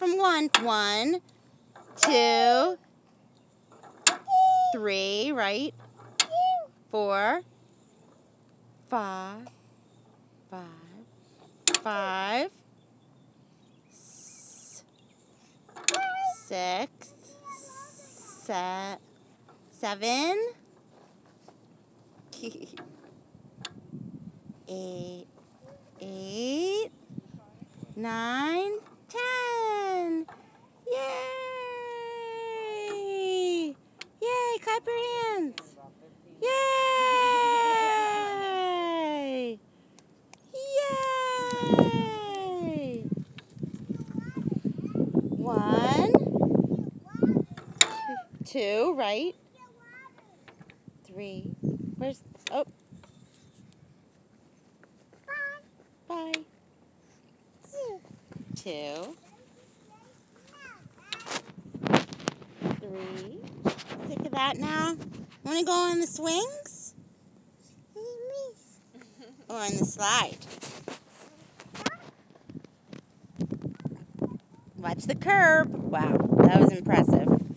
from 1. 1, 2, 3, right? 4, 5, 5, 6, 7, 8, 9, 10. Yay! Yay! Clap your hands. Yay! Yay! 1, 2, right? 3. Where's, oh. Bye. 2, 3. Sick of that now? Want to go on the swings? Or on the slide? Watch the curb. Wow, that was impressive.